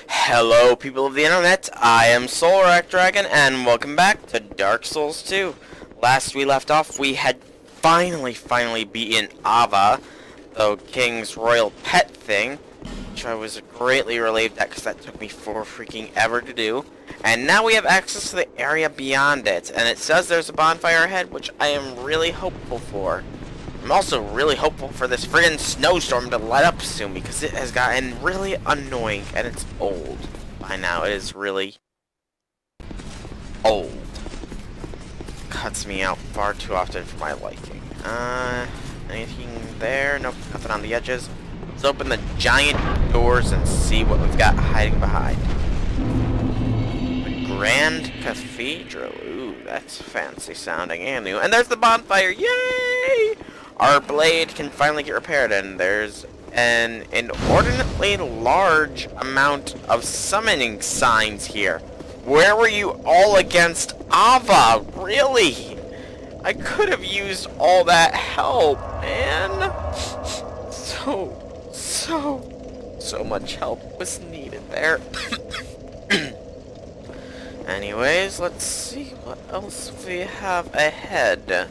Hello people of the internet, I am Solrak Dragon and welcome back to Dark Souls 2. Last we left off, we had finally beaten Ava, the king's royal pet thing, which I was greatly relieved at because that took me for freaking ever to do. And now we have access to the area beyond it, and it says there's a bonfire ahead, which I am really hopeful for. I'm also really hopeful for this friggin' snowstorm to let up soon because it has gotten really annoying and it's old by now. It is really old. Cuts me out far too often for my liking. Anything there? Nope, nothing on the edges. Let's open the giant doors and see what we've got hiding behind. The Grand Cathedral. Ooh, that's fancy sounding and new. And there's the bonfire. Yay! Our blade can finally get repaired, and there's an inordinately large amount of summoning signs here. Where were you all against Ava? Really? I could have used all that help, man. So much help was needed there. Anyways, let's see what else we have ahead.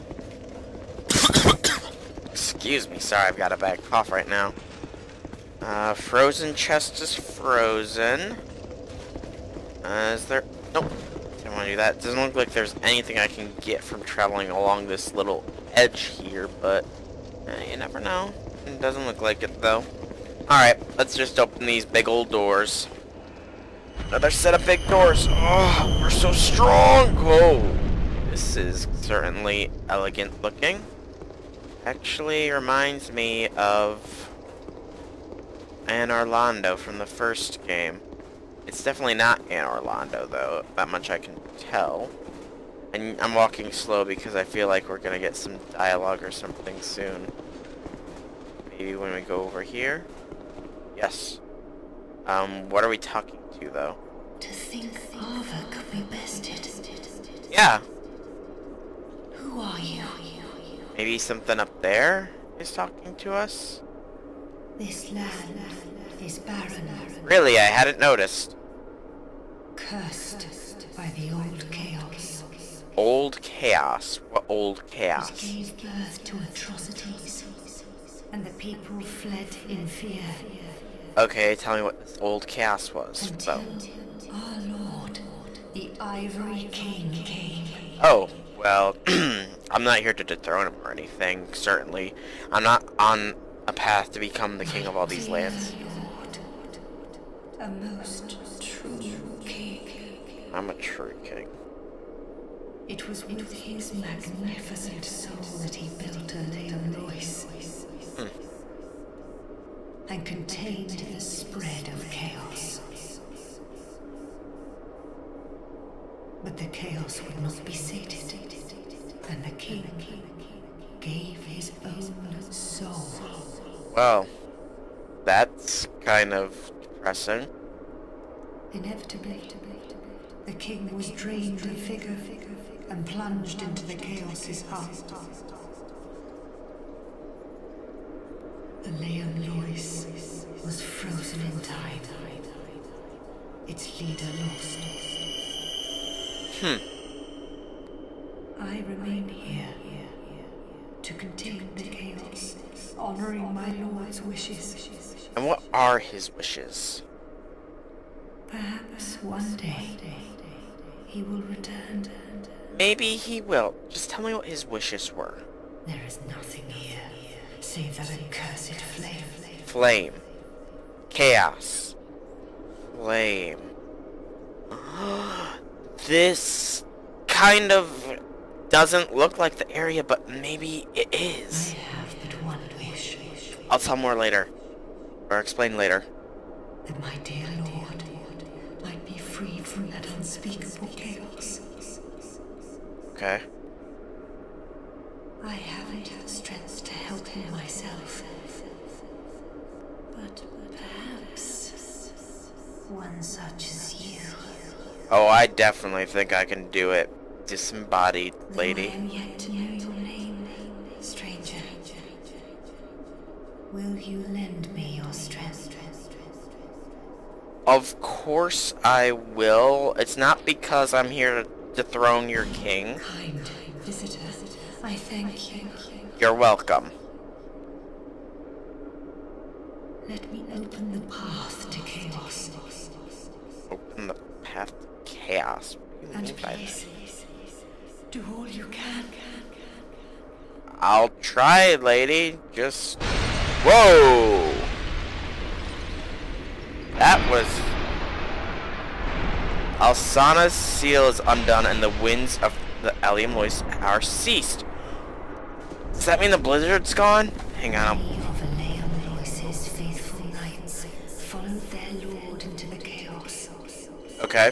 Excuse me, sorry, I've got a bad cough right now. Frozen chest is frozen. Is there... Nope, didn't want to do that. Doesn't look like there's anything I can get from traveling along this little edge here, but you never know. It doesn't look like it, though. Alright, let's just open these big old doors. Another set of big doors. Oh, we're so strong! Whoa! This is certainly elegant looking. Actually reminds me of Anor Londo from the first game. It's definitely not Anor Londo though, that much I can tell. And I'm walking slow because I feel like we're gonna get some dialogue or something soon. Maybe when we go over here. Yes. What are we talking to though? To think Ava could be bested. Yeah. Who are you? Maybe something up there is talking to us? This land is barren. Really, I hadn't noticed. Cursed by the old chaos. Old chaos? What old chaos? It gave birth to atrocities, and the people fled in fear. Okay, tell me what this old chaos was. Until our Lord, the Ivory King, came. Oh, well, I'm not here to dethrone him or anything, certainly. I'm not on a path to become the king of all these lands. Lord, a most true king. I'm a true king. It was with his magnificent soul that he built Aleum Lois and contained the spread of chaos. But the chaos would not be sated, and the king gave his own soul. Well, that's kind of depressing. Inevitably, the king was drained of vigor and plunged into the chaos's heart. Aleum Lois was frozen in time. Its leader lost. I remain here to contain the chaos, honoring my lord's wishes. And what are his wishes? Perhaps one day he will return. Maybe he will. Just tell me what his wishes were. There is nothing here save that accursed flame. Flame. Chaos. Flame. This kind of doesn't look like the area, but maybe it is. I have but one wish. I'll tell more later. Or explain later. That my dear lord might be freed from that unspeakable chaos. Okay. I haven't the strength to help him myself. But perhaps one such as you. Oh, I definitely think I can do it. Disembodied lady. I am yet to know your name, stranger. Will you lend me your strength? Of course I will. It's not because I'm here to dethrone your king. Kind visitor, I thank you. You're welcome. Let me open the path to chaos. Open the path to chaos. What do you And mean by please, that? do all you can. I'll try, lady. Just... Whoa! That was... Alsana's seal is undone and the winds of the Allium Lois are ceased. Does that mean the blizzard's gone? Hang on. Many of Allium Lois's faithful knights followed their lord into the chaos. Okay.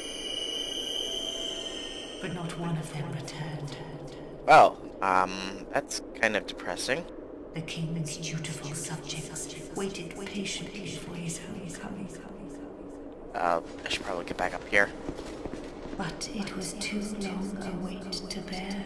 But not one of them returned. Well, that's kind of depressing. The king's dutiful subjects waited patiently for his homecoming. I should probably get back up here. But it was too long a wait to bear.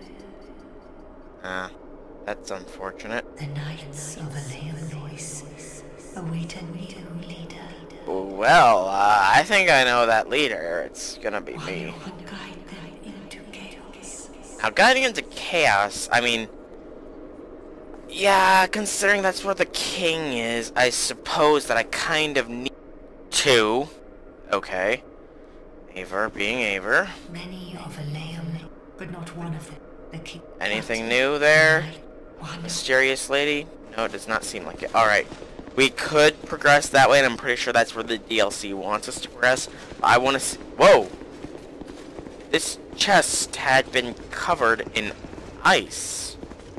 That's unfortunate. The knights of Allium Lois await a new leader. Well, I think I know that leader. It's gonna be me. One will guide them into chaos. Now, guiding into chaos, I mean... Yeah, considering that's where the king is, I suppose that I kind of need to. Okay. Aver being Aver. Many of Allium, but not one of them. The king. Anything new there? One. Mysterious lady? No, it does not seem like it. Alright. We could progress that way, and I'm pretty sure that's where the DLC wants us to progress. I want to see... Whoa! This chest had been covered in ice.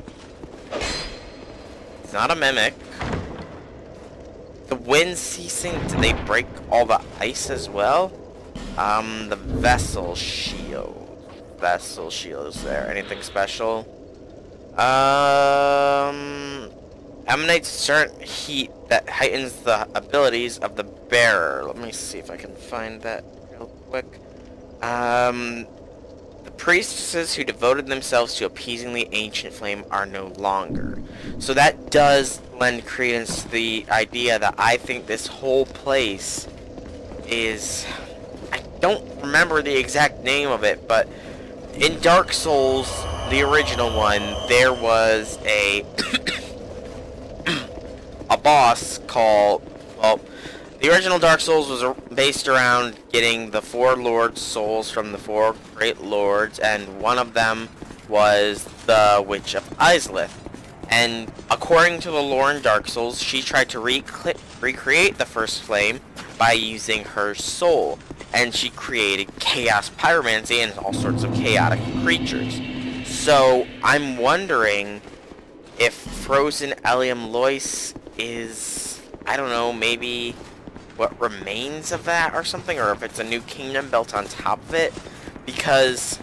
It's not a mimic. The wind ceasing, did they break all the ice as well? The vessel shield. Vessel shield is there. Anything special? Emanates certain heat that heightens the abilities of the bearer. Let me see if I can find that real quick. The priestesses who devoted themselves to appeasing the ancient flame are no longer. So that does lend credence to the idea that I think this whole place is... I don't remember the exact name of it, but in Dark Souls, the original one, there was a a boss called, well, the original Dark Souls was based around getting the 4 Lord souls from the 4 Great Lords, and one of them was the Witch of Izalith. And according to the lore in Dark Souls, she tried to recreate the first flame by using her soul. And she created chaos pyromancy and all sorts of chaotic creatures. So I'm wondering if Frozen Allium Lois is, I don't know, maybe what remains of that or something, or if it's a new kingdom built on top of it. Because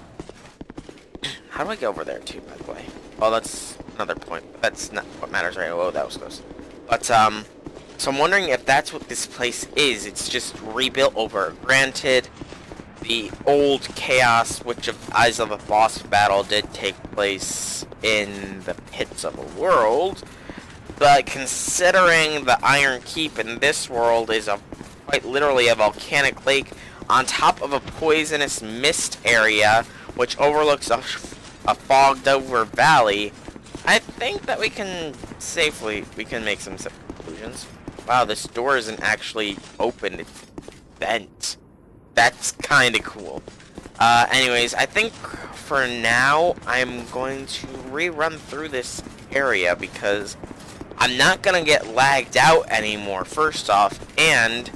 how do I get over there too, by the way? Well, that's another point. That's not what matters, right? Oh, that was close. But so I'm wondering if that's what this place is. It's just rebuilt over. Granted, the old Chaos Witch of Izalith boss battle did take place in the pits of a world, but considering the Iron Keep in this world is quite literally a volcanic lake on top of a poisonous mist area, which overlooks a fogged-over valley, I think that we can make some conclusions. Wow, this door isn't actually open, it's bent. That's kinda cool. Anyways, I think for now, I'm going to rerun through this area because I'm not gonna get lagged out anymore, first off, and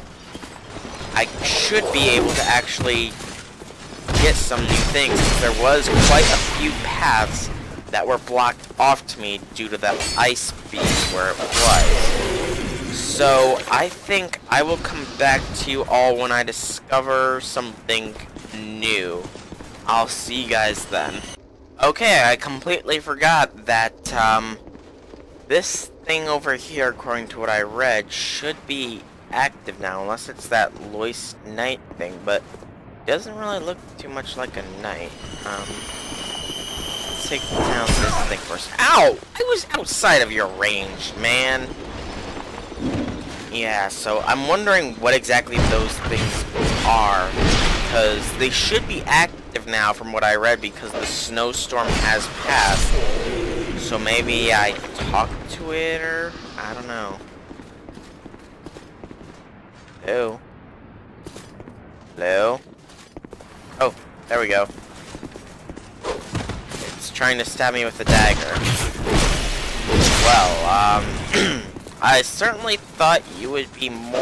I should be able to actually get some new things. There was quite a few paths that were blocked off to me due to that ice beast where it was. So I think I will come back to you all when I discover something new. I'll see you guys then. Okay, I completely forgot that this thing over here, according to what I read, should be active now, unless it's that Lois Knight thing, but it doesn't really look too much like a knight. Let's take down this thing first. Ow! I was outside of your range, man. Yeah, so I'm wondering what exactly those things are, because they should be active now from what I read, because the snowstorm has passed. So maybe I talked to it, or I don't know. Hello? Hello? Oh, there we go. It's trying to stab me with a dagger. Well, I certainly thought you would be more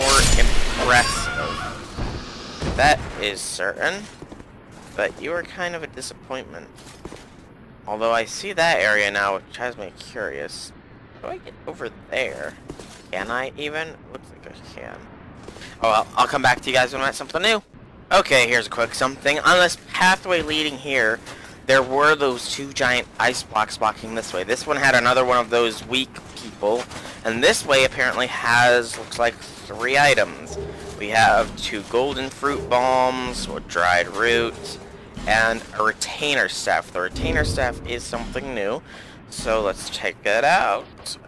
impressive. That is certain. But you were kind of a disappointment. Although I see that area now, which has me curious. How do I get over there? Can I even? Looks like I can. Oh well, I'll come back to you guys when I have something new. Okay, here's a quick something. On this pathway leading here, there were those two giant ice blocks blocking this way. This one had another one of those weak people. And this way apparently has, looks like, 3 items. We have 2 golden fruit bombs, with dried roots, and a retainer staff. The retainer staff is something new. So let's check it out.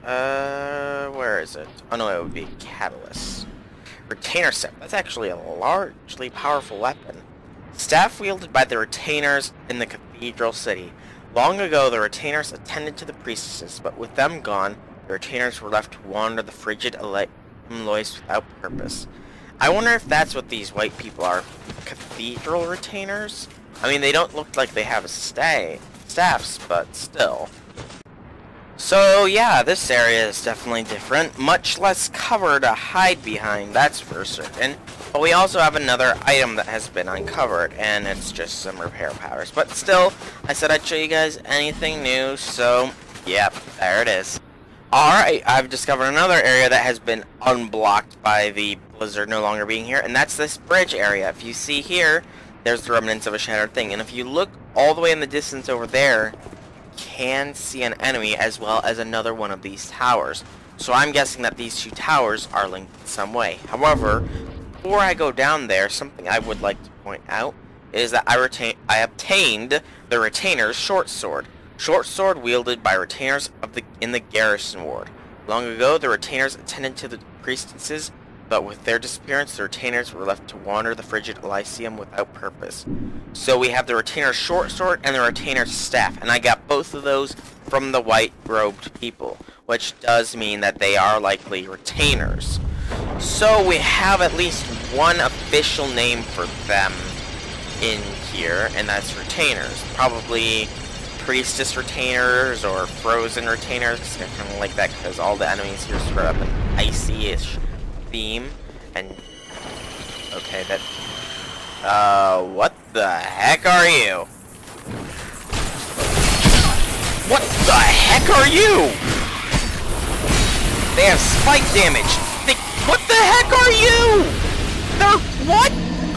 Where is it? Oh no, it would be catalyst. Retainer staff. That's actually a largely powerful weapon. Staff wielded by the retainers in the cathedral city. Long ago, the retainers attended to the priestesses, but with them gone, the retainers were left to wander the frigid Lois without purpose. I wonder if that's what these white people are. Cathedral retainers? I mean, they don't look like they have staffs, but still. So yeah, this area is definitely different. Much less cover to hide behind, that's for certain. But we also have another item that has been uncovered, and it's just some repair powders. But still, I said I'd show you guys anything new, so yep, there it is. Alright, I've discovered another area that has been unblocked by the blizzard no longer being here, and that's this bridge area. If you see here, there's the remnants of a shattered thing, and if you look all the way in the distance over there, can see an enemy as well as another one of these towers. So I'm guessing that these 2 towers are linked in some way. However, before I go down there, something I would like to point out is that I obtained the retainer's short sword. Short sword wielded by retainers in the garrison ward. Long ago, the retainers attended to the priestesses, but with their disappearance, the retainers were left to wander the frigid Elysium without purpose. So we have the retainer's short sword and the retainer's staff, and I got both of those from the white-robed people, which does mean that they are likely retainers. So we have at least one official name for them in here, and that's retainers. Probably priestess retainers or frozen retainers. I kind of like that because all the enemies here sort of have an icy-ish theme. And okay, that what the heck are you? What the heck are you? They have spike damage. What the heck are you? They're what?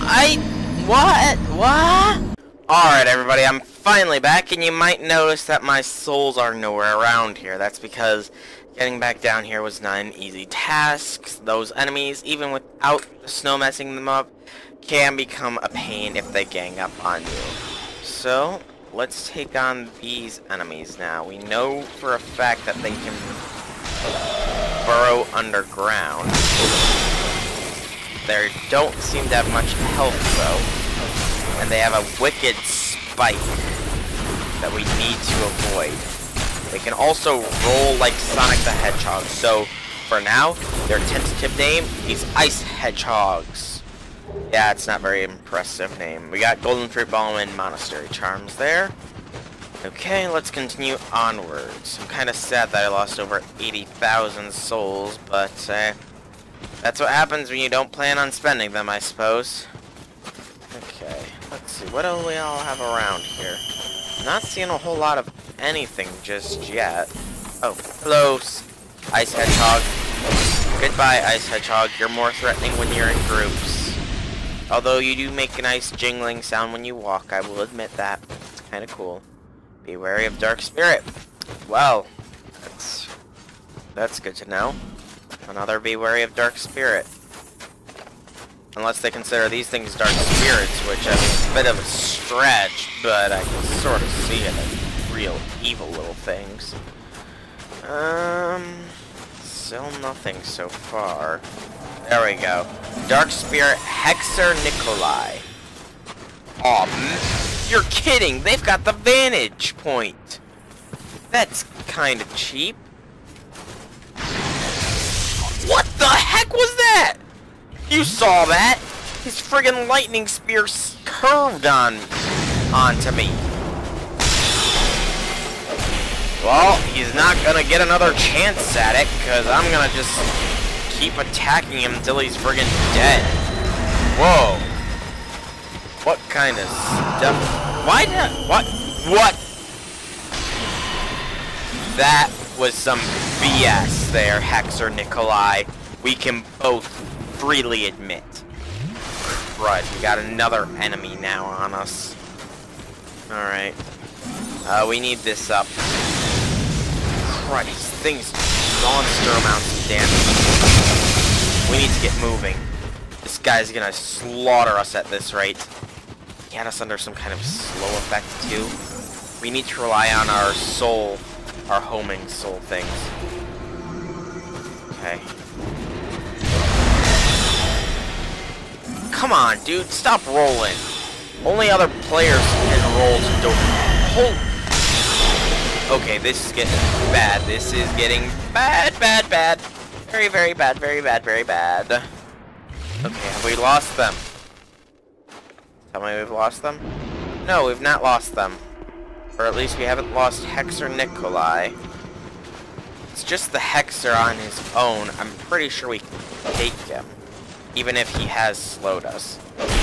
What? Alright everybody, I'm finally back, and you might notice that my souls are nowhere around here. That's because getting back down here was not an easy task. Those enemies, even without the snow messing them up, can become a pain if they gang up on you. So, let's take on these enemies now. We know for a fact that they can burrow underground. They don't seem to have much health though. And they have a wicked spike that we need to avoid. They can also roll like Sonic the Hedgehog, so for now, their tentative name is Ice Hedgehogs. Yeah, it's not a very impressive name. We got Golden Fruit Bomb and Monastery Charms there. Okay, let's continue onwards. I'm kind of sad that I lost over 80,000 souls, but that's what happens when you don't plan on spending them, I suppose. Okay, let's see, what do we all have around here? Not seeing a whole lot of anything just yet. Oh, hello, Ice Hedgehog. Goodbye, Ice Hedgehog. You're more threatening when you're in groups. Although you do make a nice jingling sound when you walk, I will admit that. It's kind of cool. Be wary of Dark Spirit. Well, that's good to know. Another be wary of Dark Spirit. Unless they consider these things Dark Spirits, which is a bit of a stretch, but I can sort of see it as real evil little things. Still nothing so far. There we go. Dark Spirit Hexer Nikolai. Aw, you're kidding! They've got the vantage point! That's kinda cheap. What the heck was that? You saw that? His friggin' lightning spear curved onto me. Well, he's not gonna get another chance at it, because I'm gonna just keep attacking him until he's friggin' dead. Whoa. What kind of stuff? Why did what? That was some BS there, Hexer Nikolai. We can both freely admit. Right, we got another enemy now on us. Alright. We need this up. Right, these things monster amounts of damage. We need to get moving. This guy's gonna slaughter us at this rate. He had us under some kind of slow effect too. We need to rely on our soul, our homing soul things. Okay. Come on, dude, stop rolling. Only other players can roll to don't. Okay, this is getting bad. This is getting bad. Very, very bad, very bad, very bad. Okay, have we lost them? Tell me we've lost them? No, we've not lost them. Or at least we haven't lost Hexer Nikolai. It's just the Hexer on his own. I'm pretty sure we can take him. Even if he has slowed us.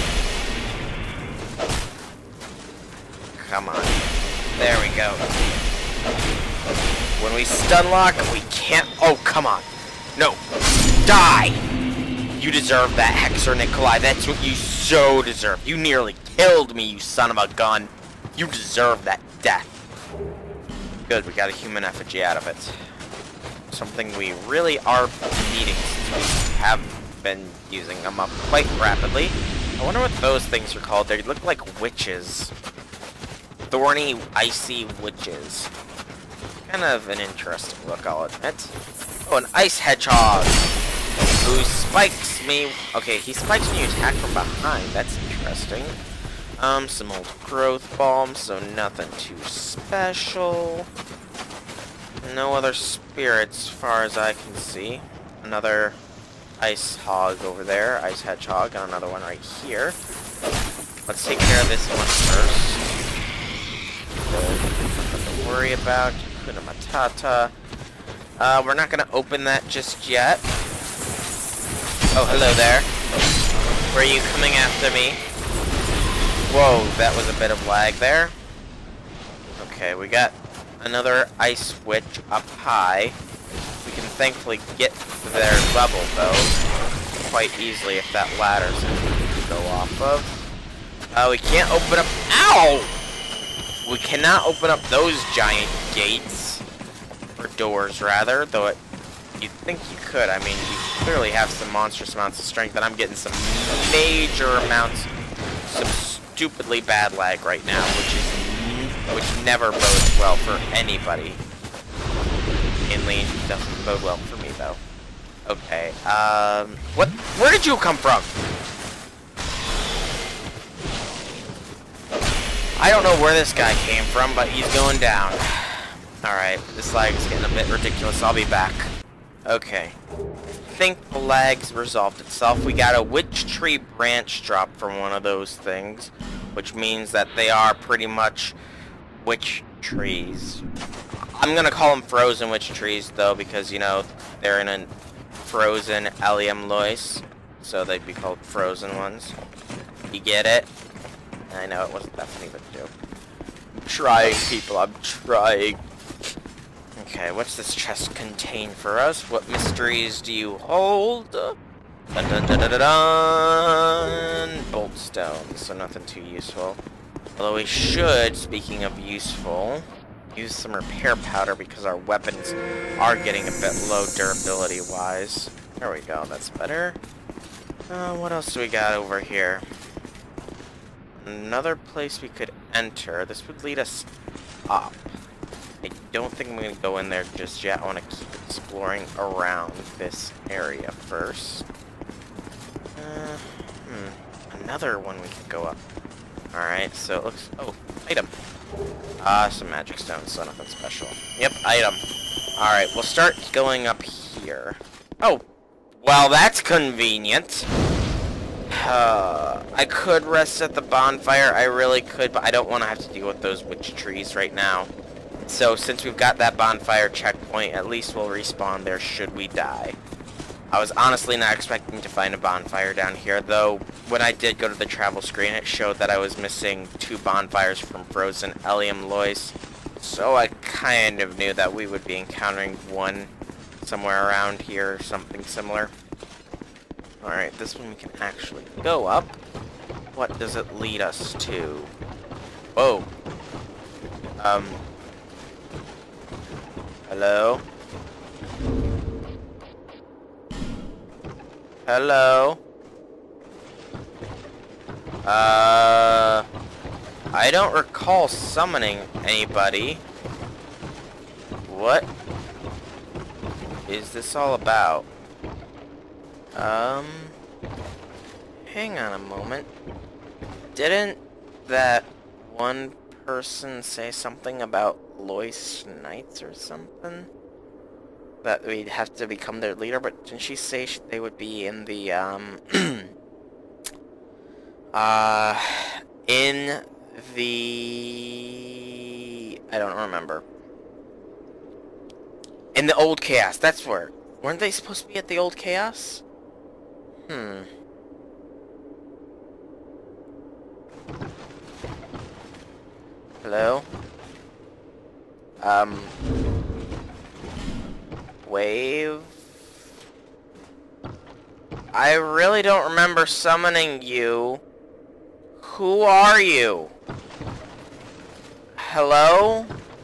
Come on. There we go. When we stun lock, we can't... Oh, come on. No. Die! You deserve that, Hexer Nikolai. That's what you so deserve. You nearly killed me, you son of a gun. You deserve that death. Good, we got a human effigy out of it. Something we really are needing since we have been using them up quite rapidly. I wonder what those things are called. They look like witches. Thorny, icy witches. Kind of an interesting look, I'll admit. Oh, an ice hedgehog! Who spikes me... Okay, he spikes when you attack from behind. That's interesting. Some old growth balm, so nothing too special. No other spirits, as far as I can see. Another ice hog over there, ice hedgehog, and another one right here. Let's take care of this one first. Nothing to worry about. Hakuna Matata. We're not gonna open that just yet. Oh, hello there. Were you coming after me? Whoa, that was a bit of lag there. Okay, we got another ice witch up high. We can thankfully get to their level, though, quite easily if that ladder's to go off of. We can't open up... Ow! We cannot open up those giant gates. Or doors, rather, though you'd think you could. I mean, you clearly have some monstrous amounts of strength, and I'm getting some major amounts, some stupidly bad lag right now, which never bodes well for anybody. Mainly doesn't bode well for me, though. Okay, where did you come from? I don't know where this guy came from, but he's going down. Alright, this lag is getting a bit ridiculous. I'll be back. Okay. I think the lag's resolved itself. We got a witch tree branch drop from one of those things, which means that they are pretty much witch trees. I'm gonna call them frozen witch trees, though, because, you know, they're in a frozen Allium Lois, so they'd be called frozen ones. You get it? I know it wasn't that funny of a joke. I'm trying, people, I'm trying. Okay, what's this chest contain for us? What mysteries do you hold? Dun dun dun dun dun dun! Bolt stones, so nothing too useful. Although we should, speaking of useful, use some repair powder because our weapons are getting a bit low durability-wise. There we go, that's better. What else do we got over here? Another place we could enter. This would lead us up. I don't think I'm going to go in there just yet. I want to keep exploring around this area first. Another one we can go up. Alright, so it looks... Oh, item. Some magic stones, so nothing special. Yep, item. Alright, we'll start going up here. Oh, well, that's convenient. I could rest at the bonfire. I really could, but I don't want to have to deal with those witch trees right now. So, since we've got that bonfire checkpoint, at least we'll respawn there should we die. I was honestly not expecting to find a bonfire down here, though when I did go to the travel screen, it showed that I was missing 2 bonfires from Frozen Elysium Lois. So I kind of knew that we would be encountering one somewhere around here or something similar. Alright, this one we can actually go up. What does it lead us to? Whoa. Hello? Hello? I don't recall summoning anybody. What is this all about? Hang on a moment. Didn't that one person say something about Lois Knights or something? That we'd have to become their leader, but didn't she say they would be in the, in the... I don't remember. In the Old Chaos, that's where... Weren't they supposed to be at the Old Chaos? Hello? Wave? I really don't remember summoning you. Who are you? Hello?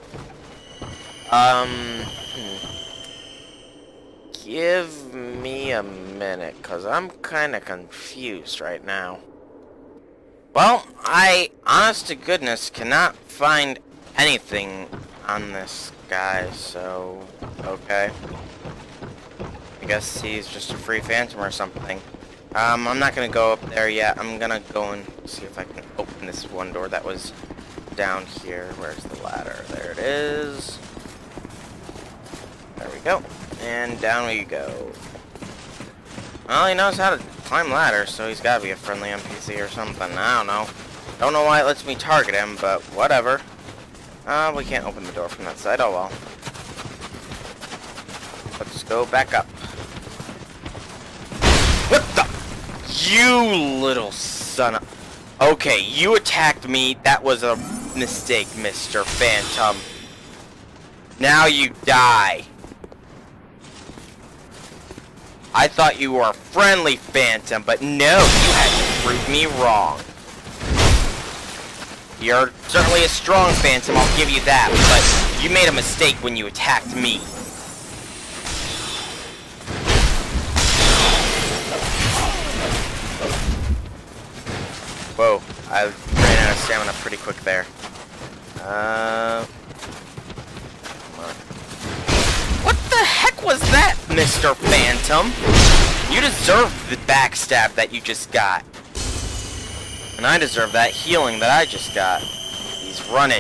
Give me a minute, cause I'm kinda confused right now. Well, I, honest to goodness, cannot find anything on this guy, so, okay. I guess he's just a free phantom or something. I'm not gonna go up there yet. I'm gonna go and see if I can open this one door that was down here. Where's the ladder? There it is. There we go. And down we go. Well, he knows how to climb ladders, so he's gotta be a friendly NPC or something. I don't know. Don't know why it lets me target him, but whatever. We can't open the door from that side. Oh well. Let's go back up. What the? You little son of... Okay, you attacked me. That was a mistake, Mr. Phantom. Now you die. I thought you were a friendly Phantom, but no, you had to prove me wrong. You're certainly a strong Phantom, I'll give you that, but you made a mistake when you attacked me. Whoa, I ran out of stamina pretty quick there. Come on. What the heck was that, Mr. Phantom? You deserve the backstab that you just got. And I deserve that healing that I just got. He's running.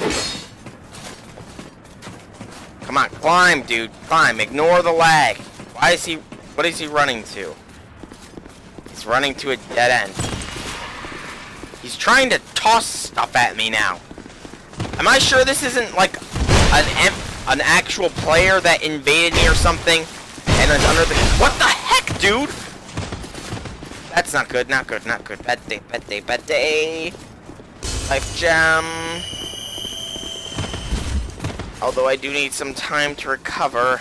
Come on, climb, dude. Climb. Ignore the lag. Why is he... What is he running to? He's running to a dead end. He's trying to toss stuff at me now. Am I sure this isn't like an actual player that invaded me or something? And is under the... What the heck, dude? That's not good, not good, not good. Bad day, bad day, bad day. Life gem. Although I do need some time to recover.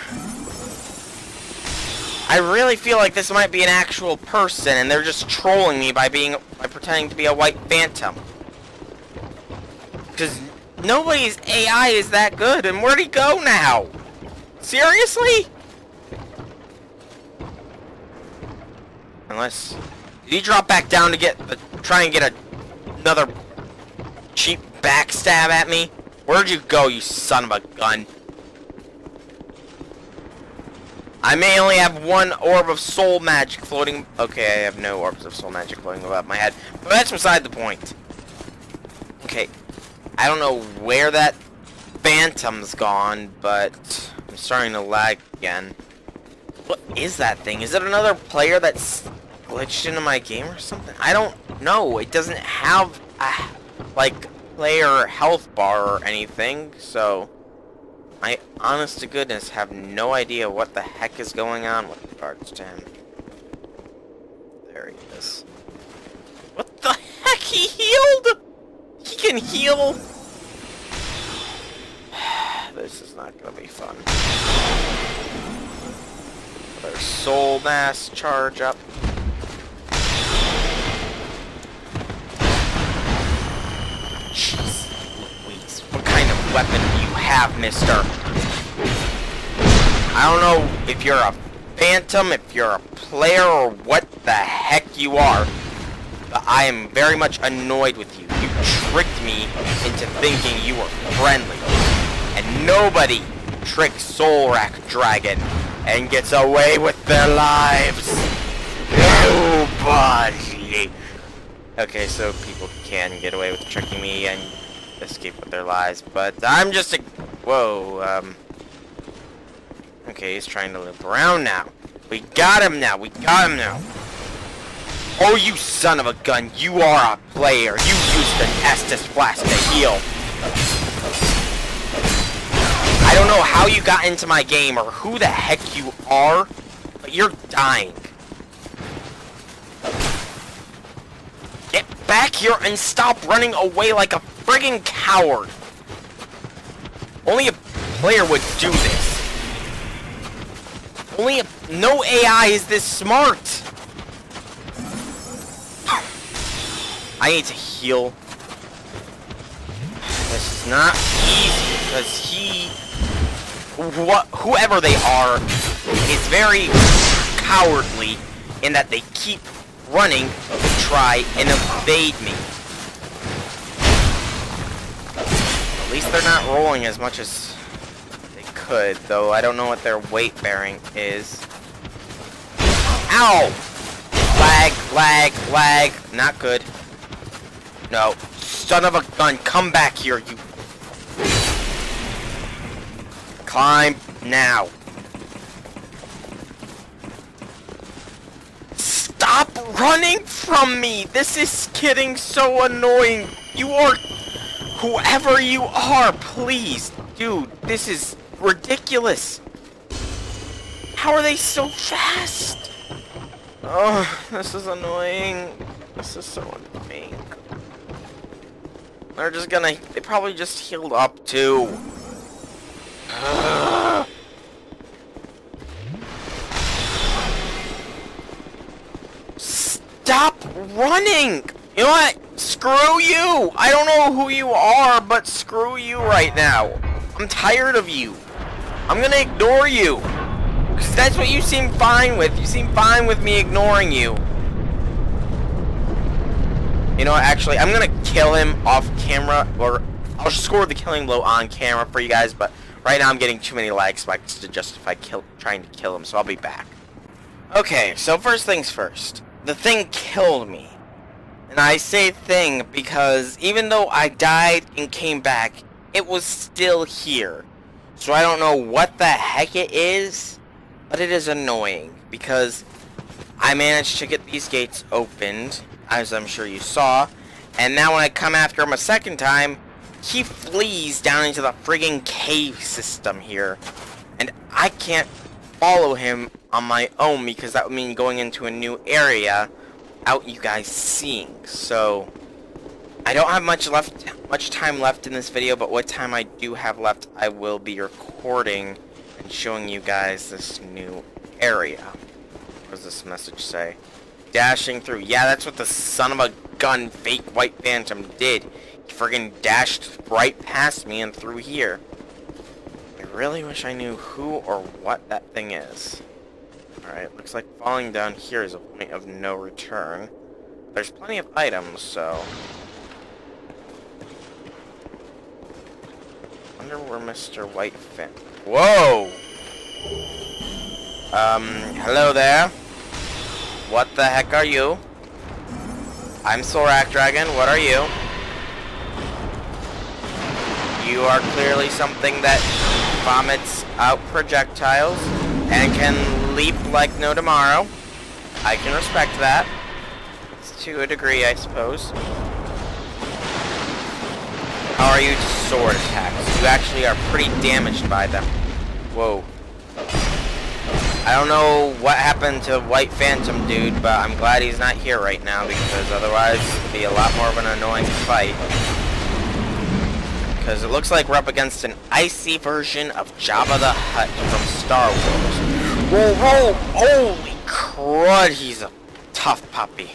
I really feel like this might be an actual person and they're just trolling me by pretending to be a white phantom. Because nobody's AI is that good, and where'd he go now? Seriously? Unless... Did he drop back down to try and get another cheap backstab at me? Where'd you go, you son of a gun? I may only have one orb of soul magic floating. Okay, I have no orbs of soul magic floating above my head. But that's beside the point. Okay. I don't know where that phantom's gone, but I'm starting to lag again. What is that thing? Is it another player that's glitched into my game or something? I don't know. It doesn't have a, like, player health bar or anything, so I honest to goodness have no idea what the heck is going on with regards to him. There he is. What the heck? He healed? He can heal? This is not gonna be fun. Their soul mass charge up. Jeez Louise, what kind of weapon do you have, mister? I don't know if you're a phantom, if you're a player, or what the heck you are, but I am very much annoyed with you. You tricked me into thinking you were friendly. And nobody tricks Solrak Dragon and gets away with their lives. Nobody. Okay, so people can get away with tricking me and escape with their lives, but I'm just a... Whoa, okay, he's trying to loop around now. We got him now, we got him now. Oh, you son of a gun, you are a player. You used an Estus Flask to heal. I don't know how you got into my game or who the heck you are, but you're dying. Get back here and stop running away like a friggin' coward. Only a player would do this. No AI is this smart. I need to heal. This is not easy because whoever they are is very cowardly in that they keep running to try and evade me. At least they're not rolling as much as they could, though I don't know what their weight bearing is. Ow! Lag, lag, lag. Not good. No. Son of a gun, come back here, you... Climb now. Stop running from me! This is getting so annoying. You are... Whoever you are, please. Dude, this is ridiculous. How are they so fast? Oh, this is annoying. This is so annoying. They're just gonna... They probably just healed up, too. Stop running! You know what? Screw you! I don't know who you are, but screw you right now. I'm tired of you. I'm gonna ignore you. Because that's what you seem fine with. You seem fine with me ignoring you. You know what, actually, I'm gonna kill him off camera, or I'll score the killing blow on camera for you guys, but right now I'm getting too many lag spikes to justify trying to kill him, so I'll be back. Okay, so first things first. The thing killed me. And I say thing because even though I died and came back, it was still here. So I don't know what the heck it is, but it is annoying because I managed to get these gates opened, as I'm sure you saw, and now when I come after him a second time, he flees down into the friggin' cave system here, and I can't follow him on my own because that would mean going into a new area without you guys seeing. So I don't have much time left in this video, but what time I do have left, I will be recording and showing you guys this new area. What does this message say? Dashing through. Yeah, that's what the son of a gun fake white phantom did. He friggin' dashed right past me and through here. I really wish I knew who or what that thing is. Alright, looks like falling down here is a point of no return. There's plenty of items, so... wonder where Mr. Whitefin. Whoa! Hello there. What the heck are you? I'm Sorak Dragon. What are you? You are clearly something that vomits out projectiles and can leap like no tomorrow. I can respect that. To a degree, I suppose. How are you to sword attacks? You actually are pretty damaged by them. Whoa. I don't know what happened to White Phantom dude, but I'm glad he's not here right now because otherwise it would be a lot more of an annoying fight. Because it looks like we're up against an icy version of Jabba the Hutt from Star Wars. Whoa, whoa! Holy crud, he's a tough puppy.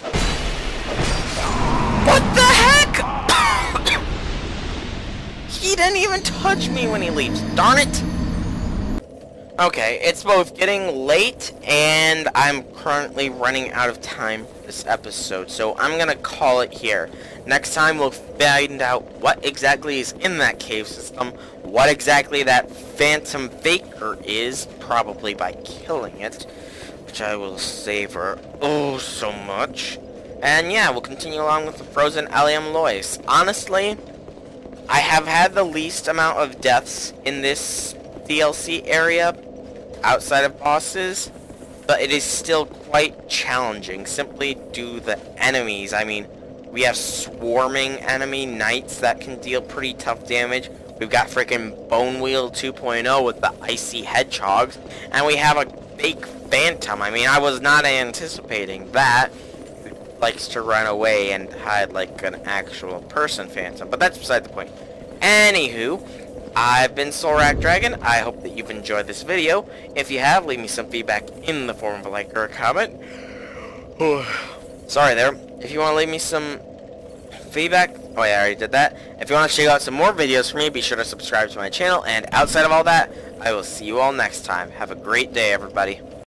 What the heck?! He didn't even touch me when he leaps. Darn it! Okay, it's both getting late and I'm currently running out of time for this episode, so I'm gonna call it here. Next time we'll find out what exactly is in that cave system, what exactly that Phantom Faker is, probably by killing it, which I will savor oh so much. And yeah, we'll continue along with the Frozen Allium Lois. Honestly, I have had the least amount of deaths in this DLC area outside of bosses, but it is still quite challenging simply due to the enemies. I mean, we have swarming enemy knights that can deal pretty tough damage. We've got freaking Bonewheel 2.0 with the icy hedgehogs, and we have a fake phantom. I mean, I was not anticipating that. It likes to run away and hide like an actual person phantom, but that's beside the point. Anywho, I've been Sorak Dragon. I hope that you've enjoyed this video. If you have, leave me some feedback in the form of a like or a comment. Sorry there. If you want to leave me some feedback, oh yeah, I already did that. If you want to check out some more videos from me, be sure to subscribe to my channel. And outside of all that, I will see you all next time. Have a great day, everybody.